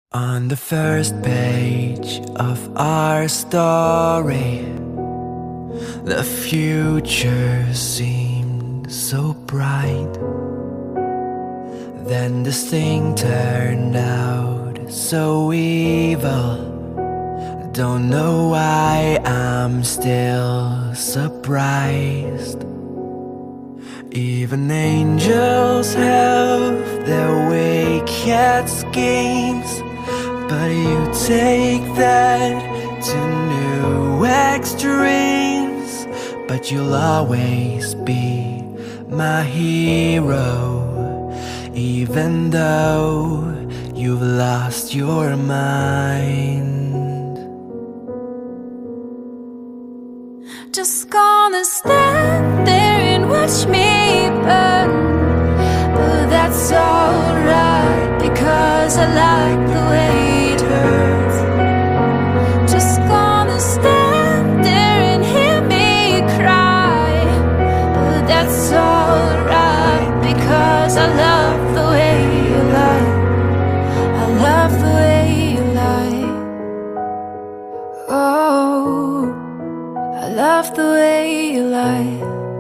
On the first page of our story, the future seemed so bright. Then this thing turned out so evil. Don't know why I'm still surprised. Even angels have their wicked schemes, but you take that to new extremes. But you'll always be my hero, even though you've lost your mind. Just gonna stand there and watch me burn, but that's alright because I like the way it hurts. Just gonna stand there and hear me cry, but that's alright because I love the way you lie. I love the way you lie. Oh, I love the way you lie.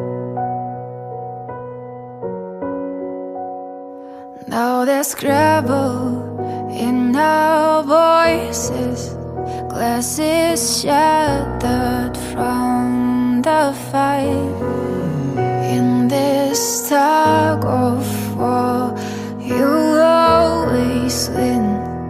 Now there's gravel in our voices, glasses shattered from the fight. In this tug of war, you'll always win,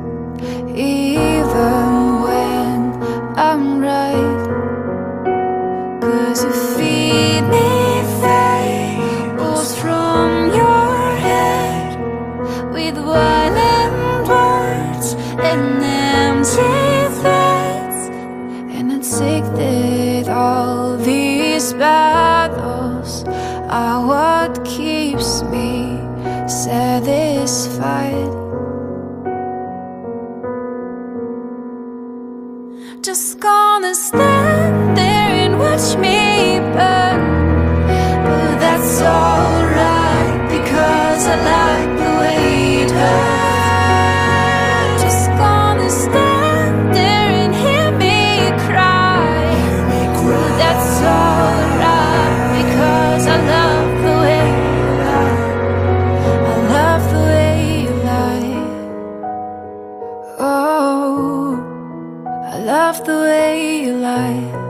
even when I'm right. 'Cause you feed me fables from your head, with violent words and empty threats. And it's sick that all these battles are what keeps me satisfied. Just gonna stand there and watch me burn, but that's alright because I like the way it hurts. Just gonna stand there and hear me cry, but that's alright because I love the way you lie. I love the way you lie. Oh, I love the way you lie.